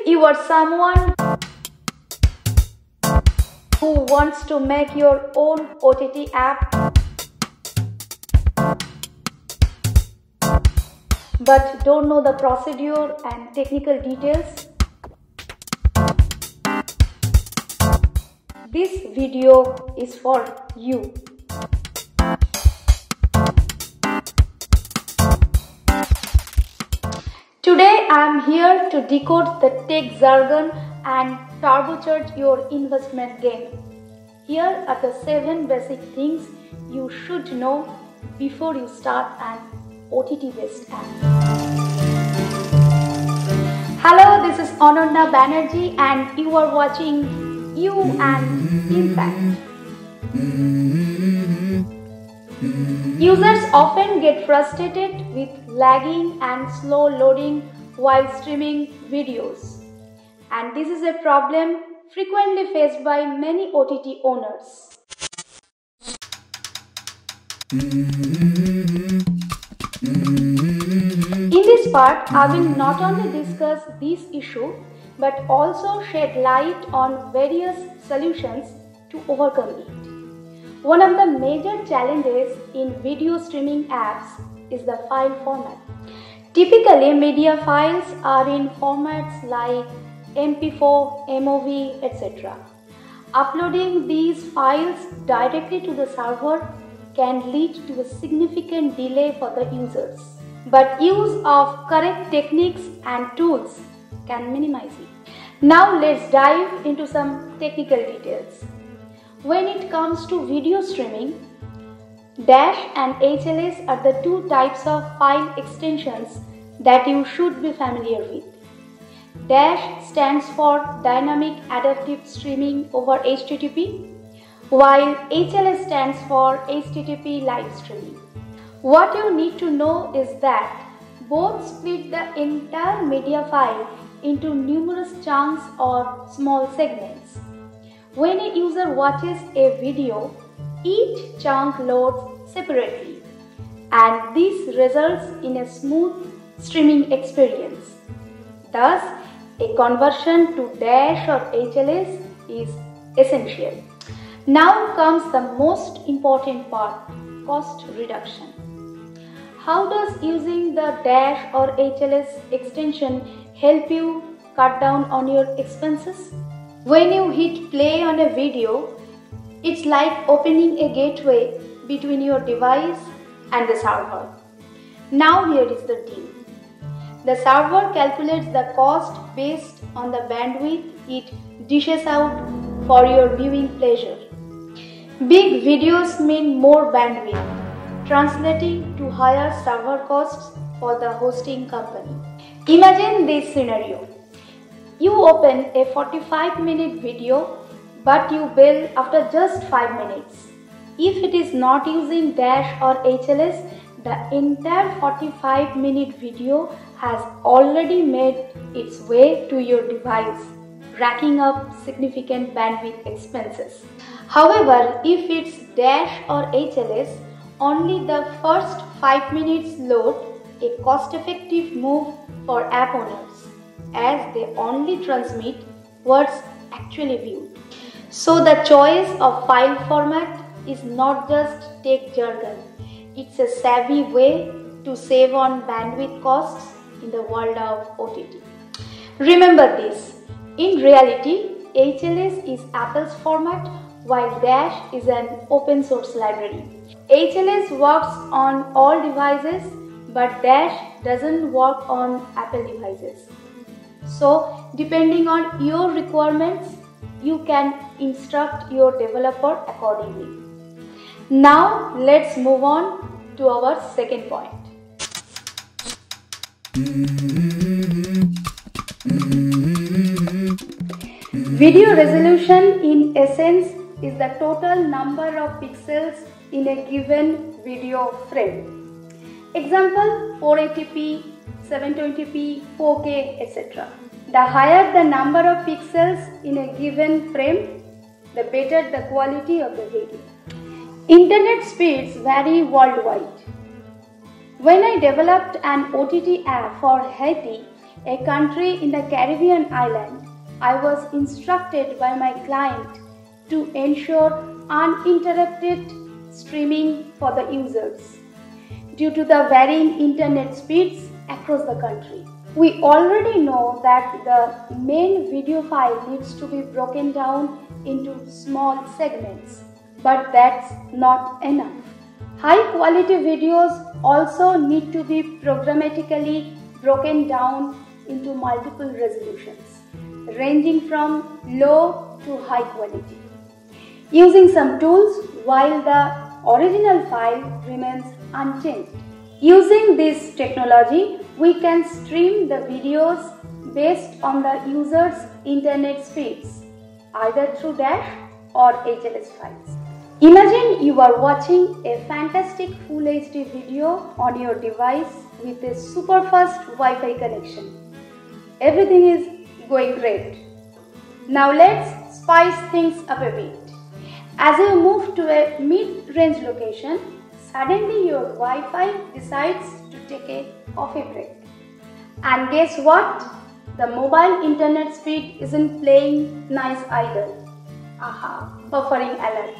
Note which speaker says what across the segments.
Speaker 1: If you are someone who wants to make your own OTT app but don't know the procedure and technical details, this video is for you. Today I am here to decode the tech jargon and turbocharge your investment game. Here are the 7 basic things you should know before you start an OTT based app. Hello, this is Ananya.banerjii and you are watching You and Impact. Users often get frustrated with lagging and slow loading while streaming videos. And this is a problem frequently faced by many OTT owners. In this part, I will not only discuss this issue but also shed light on various solutions to overcome it. One of the major challenges in video streaming apps is the file format. Typically, media files are in formats like MP4, MOV, etc. Uploading these files directly to the server can lead to a significant delay for the users. But use of correct techniques and tools can minimize it. Now let's dive into some technical details. When it comes to video streaming, Dash and HLS are the 2 types of file extensions that you should be familiar with. Dash stands for Dynamic Adaptive Streaming over HTTP, while HLS stands for HTTP Live Streaming. What you need to know is that both split the entire media file into numerous chunks or small segments. When a user watches a video, each chunk loads separately, and this results in a smooth streaming experience. Thus, a conversion to Dash or HLS is essential. Now comes the most important part, cost reduction. How does using the Dash or HLS extension help you cut down on your expenses? When you hit play on a video, it's like opening a gateway between your device and the server. Now here is the deal. The server calculates the cost based on the bandwidth it dishes out for your viewing pleasure. Big videos mean more bandwidth, translating to higher server costs for the hosting company. Imagine this scenario. You open a 45-minute video but you bill after just 5 minutes. If it is not using Dash or HLS, the entire 45-minute video has already made its way to your device, racking up significant bandwidth expenses. However, if it's Dash or HLS, only the first 5 minutes load, a cost-effective move for app owners, as they only transmit what's actually viewed. So the choice of file format is not just tech jargon, it's a savvy way to save on bandwidth costs in the world of OTT. Remember this, in reality, HLS is Apple's format while Dash is an open source library. HLS works on all devices but Dash doesn't work on Apple devices. So, depending on your requirements, you can instruct your developer accordingly. Now, let's move on to our second point. Video resolution in essence is the total number of pixels in a given video frame. Example 480p, 720p, 4K, etc. The higher the number of pixels in a given frame, the better the quality of the video. Internet speeds vary worldwide. When I developed an OTT app for Haiti, a country in the Caribbean island, I was instructed by my client to ensure uninterrupted streaming for the users due to the varying internet speeds across the country. We already know that the main video file needs to be broken down into small segments, but that's not enough. High quality videos also need to be programmatically broken down into multiple resolutions, ranging from low to high quality, using some tools while the original file remains unchanged. Using this technology, we can stream the videos based on the user's internet speeds, either through Dash or HLS files. Imagine you are watching a fantastic Full HD video on your device with a super fast Wi-Fi connection. Everything is going great. Now let's spice things up a bit. As you move to a mid-range location, suddenly your Wi-Fi decides to take a coffee break. And guess what? The mobile internet speed isn't playing nice either. Aha, buffering alert.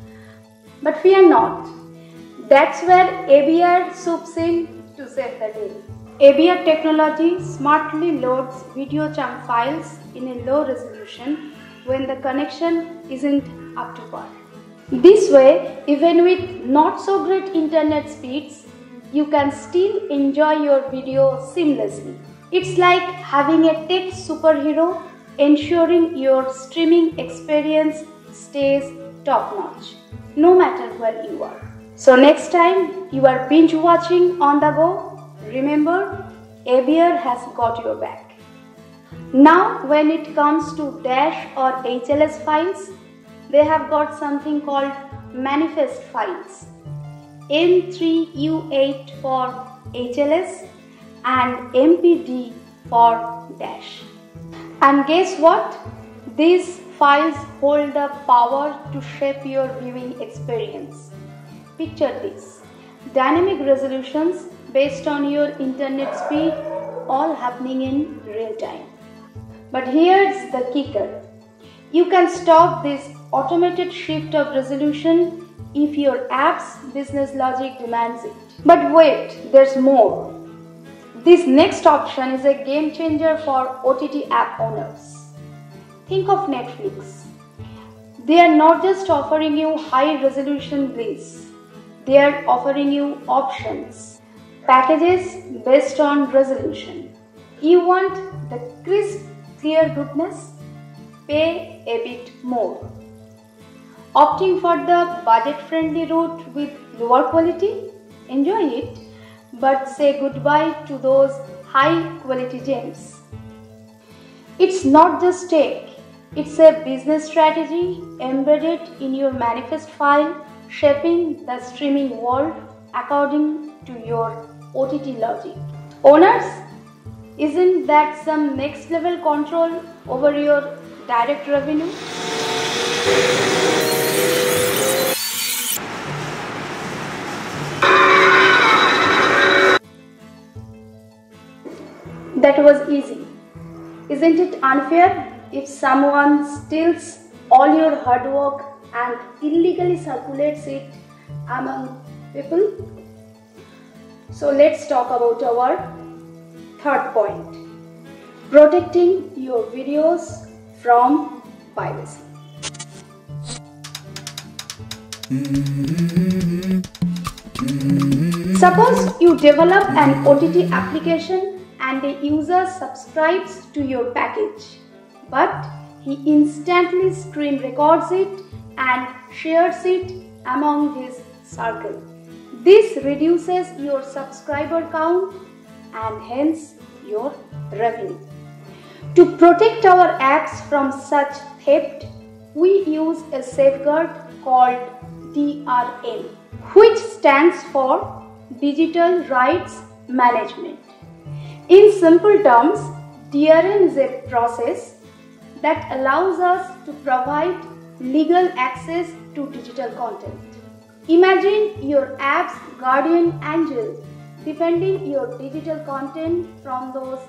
Speaker 1: But fear not. That's where ABR swoops in to save the day. ABR technology smartly loads video chunk files in a low resolution when the connection isn't up to par. This way, even with not so great internet speeds, you can still enjoy your video seamlessly. It's like having a tech superhero ensuring your streaming experience stays top-notch, no matter where you are. So next time you are binge watching on the go, remember, ABR has got your back. Now when it comes to Dash or HLS files, they have got something called manifest files, M3U8 for HLS and MPD for Dash. And guess what? These files hold the power to shape your viewing experience. Picture this: dynamic resolutions based on your internet speed, all happening in real time. But here's the kicker. You can stop this automated shift of resolution if your app's business logic demands it. But wait, there's more. This next option is a game changer for OTT app owners. Think of Netflix. They are not just offering you high resolution bliss, they are offering you options, packages based on resolution. You want the crisp, clear goodness? Pay a bit more. Opting for the budget-friendly route with lower quality? Enjoy it, but say goodbye to those high-quality gems. It's not just tech, it's a business strategy embedded in your manifest file, shaping the streaming world according to your OTT logic. Owners, isn't that some next-level control over your direct revenue? That was easy. Isn't it unfair if someone steals all your hard work and illegally circulates it among people? So let's talk about our third point: protecting your videos from piracy. Suppose you develop an OTT application and a user subscribes to your package, but he instantly screen records it and shares it among his circle. This reduces your subscriber count and hence your revenue. To protect our apps from such theft, we use a safeguard called DRM, which stands for Digital Rights Management. In simple terms, DRM is a process that allows us to provide legal access to digital content. Imagine your app's guardian angel defending your digital content from those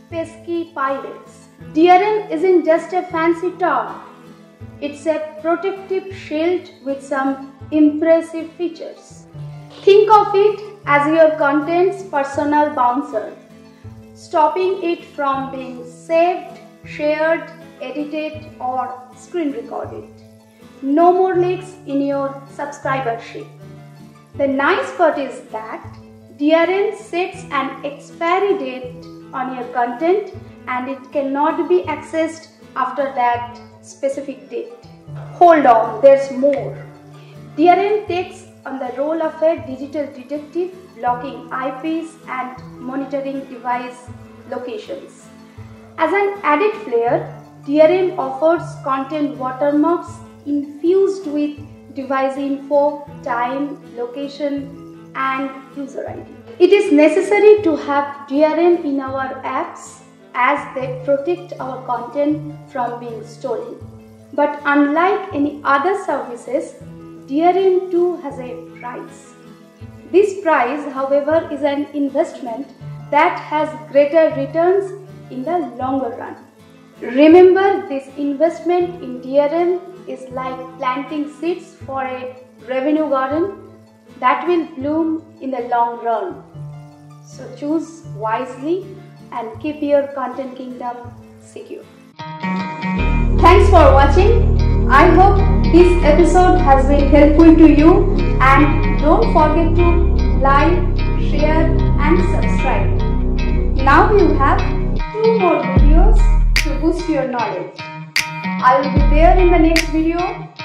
Speaker 1: pesky pirates. DRM isn't just a fancy term. It's a protective shield with some impressive features. Think of it as your content's personal bouncer, stopping it from being saved, shared, edited, or screen recorded. No more leaks in your subscribership. The nice part is that DRM sets an expiry date on your content and it cannot be accessed after that specific date. Hold on, there's more. DRM takes on the role of a digital detective, blocking IPs and monitoring device locations. As an added flair, DRM offers content watermarks infused with device info, time, location, and user ID. It is necessary to have DRM in our apps as they protect our content from being stolen. But unlike any other services, DRM too has a price. This price, however, is an investment that has greater returns in the longer run. Remember, this investment in DRM is like planting seeds for a revenue garden that will bloom in the long run. So choose wisely and keep your content kingdom secure. Thanks for watching. I hope this episode has been helpful to you, and don't forget to like, share and subscribe. Now you have 2 more videos to boost your knowledge. I will be there in the next video.